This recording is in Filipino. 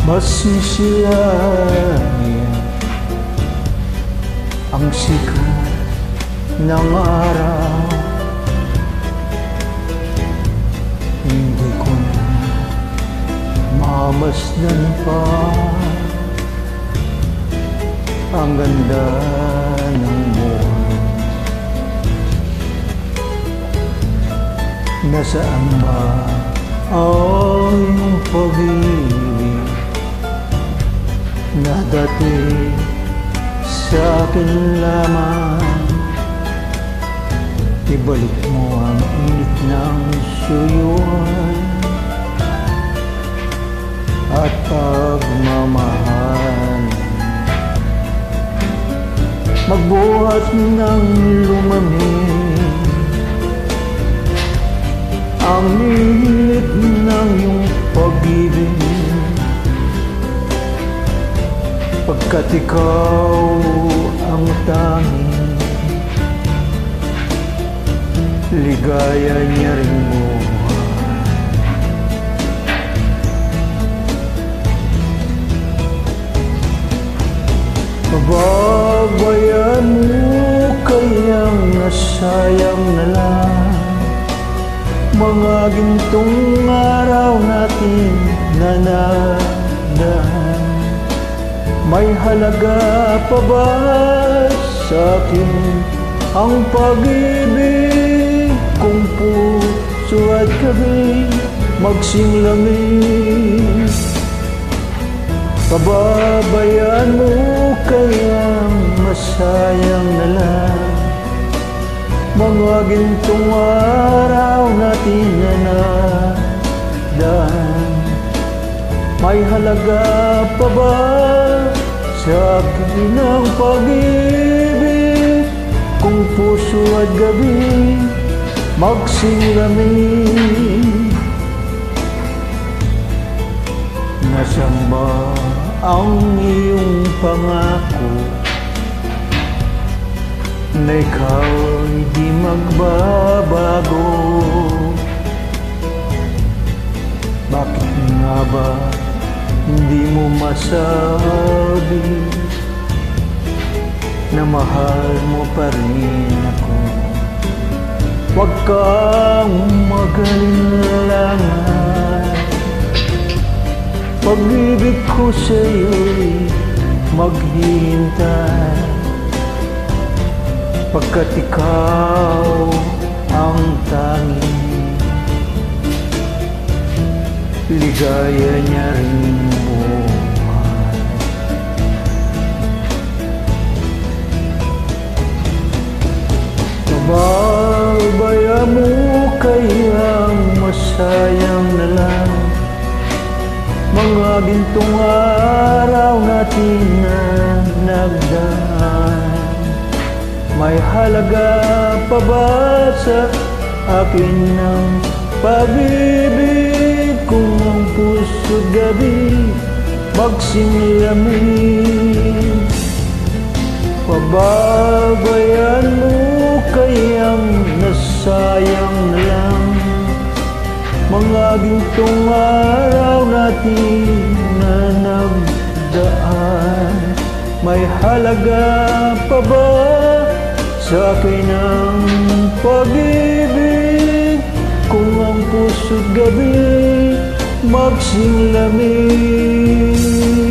Masisilayan ang sikat ng araw. Hindi ko na mamasdan pa ang ganda ng buwan. Nasaan ba ang iyong pag-ibig na dati sa akin lamang? Ibalik mo ang init ng suyuan at pagmamahal. Magbuhat ng lumamig ang init ng iyong pag-ibig, pagkat ikaw ang tanging ligaya niya rin buhay. Pababayaan mo kayang nasayang na lang mga gintong araw natin na nadaan. May halaga pa ba sa akin ang pag-ibig kung puso at gabi magsinglamig? Pababayaan mo kayang masayang na lang mga gintong araw natin na nadaan. May halaga pa ba sa akin ang pag-ibig kung puso at gabi magsinglamig? Nasaan ba ang iyong pangako na ikaw ay di magbabago? Bakit nga ba hindi mo masabi na mahal mo pa rin ako? Huwag kang mag-alinlangan, pag-ibig ko sa'yo'y maghihintay, pagkat ikaw ang tanging ligaya niya rin buhay. Pababayaan mo kayang masayang na lang mga gintong araw natin na nagdaan. May halaga pa ba sa akin ang pag-ibig kung ang puso't gabi magsinglamig? Pababayaan mo kayang nasayang na lang mga gintong araw natin na nagdaan. May halaga pa ba sa akin ang pag-ibig kung ang puso't gabi magsinglamig?